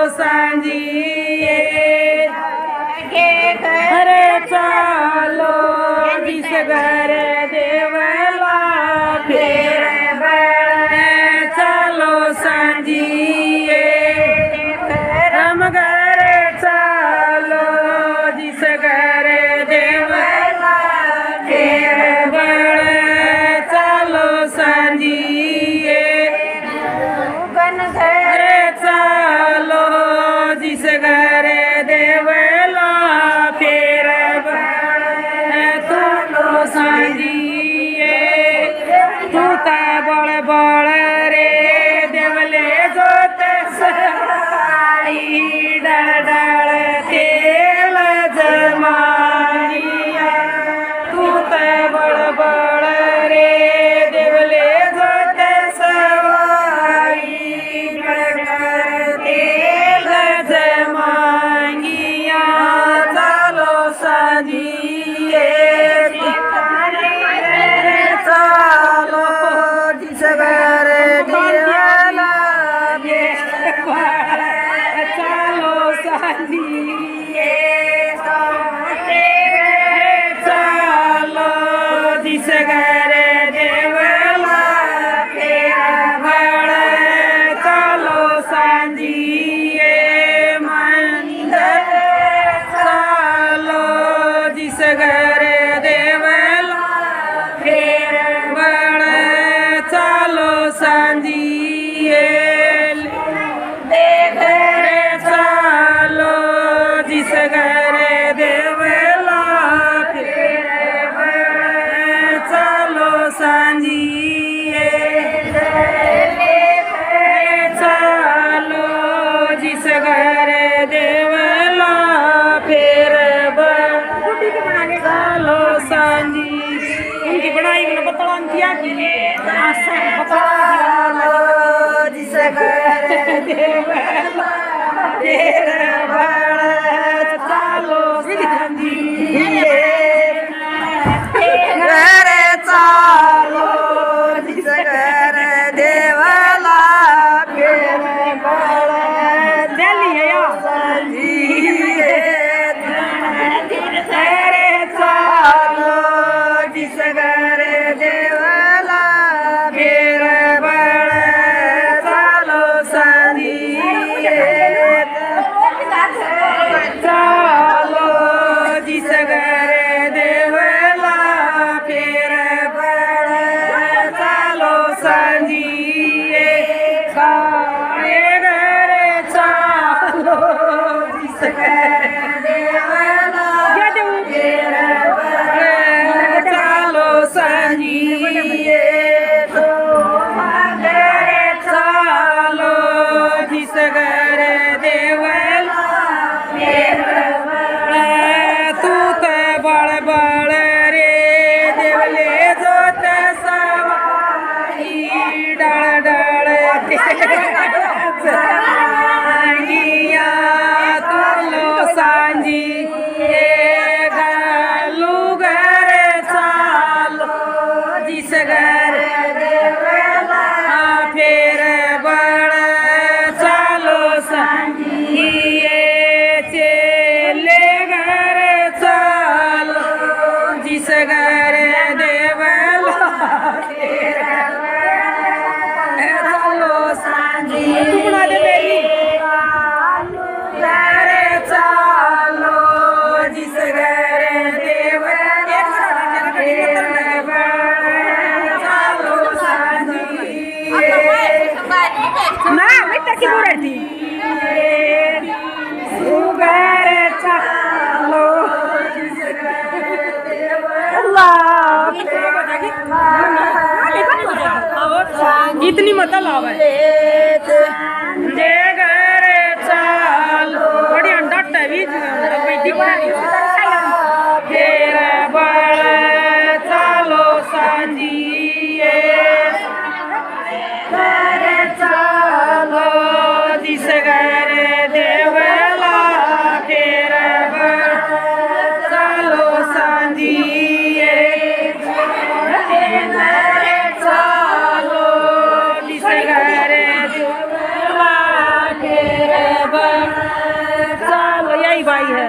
सांझिए घरे चालो जिस घर देवला फेर बड़े चलो सांझिए हम घरे चालो जिस घर देवला फेर बड़े चलो सांझिए घरे चालो जिस घर देवला फेर बड़े चलो सांझिए तू ता बड़ बड़ रे देवले जोत साई डाल तेल जमानिया तू ता बड़ बड़ रे देवले जोत सवाई डाल तेल जमानिया चलो सांझिए चलो जिस घर दियाला चलो सांझिए चलो जिस घर देवला फेर बड़े चलो सांझिए मंदिर चलो जिस घर देवला फेर बड़े चलो सांझिए घरे चलो जिस घर देवला फेर बड़े चलो सांझिए चलो जिस घर देवला फेर बड़े चलो सांझिए उनकी बनाई मैंने बतला किया कि जिस घर देवला फेर बड़े चलो सांझिए घरे चालो जिस घर देवला फेर बड़े चलिए सांझिए घरे चालो जिस घर देवला फेर बड़े चलो सांझिए चलो जिस घर देवला फेर बड़े चलो सांझिए घरे चालो जिस घर देवला फेर बड़े चलो सांझिए घरे चालो जिस घर देवला फेर बड़े तू तो बड़ बड़ रे देवले जोत सवाई डाल सांझिया चलो सांझिए गालू घरे चालो जिस घर देवला फेर बड़े चलो सांझिए चले घरे चालो जिस घर देवला फेर बड़े चलो सांझिए तू बना दे मेरी घरे चालो जिस घर देवला फेर बड़े चलो सांझिए ना बेटा की बोल रही घरे चालो इतनी मतलब जे घरे चालो बड़ी डट भी फेर बड़े चलो सांझिए घरे चालो जिस घर देवला फेर बड़े चलो सांझिए घरे चालो जिस घर देवला फेर बड़े बाई है।